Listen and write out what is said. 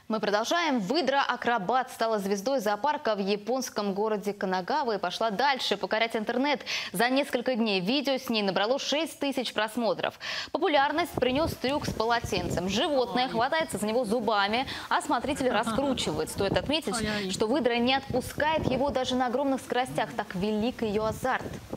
Мы продолжаем. Выдра-акробат стала звездой зоопарка в японском городе Канагава и пошла дальше покорять интернет. За несколько дней видео с ней набрало 6 тысяч просмотров. Популярность принес трюк с полотенцем. Животное хватается за него зубами, а смотритель раскручивает. Стоит отметить, что выдра не отпускает его даже на огромных скоростях. Так велик ее азарт.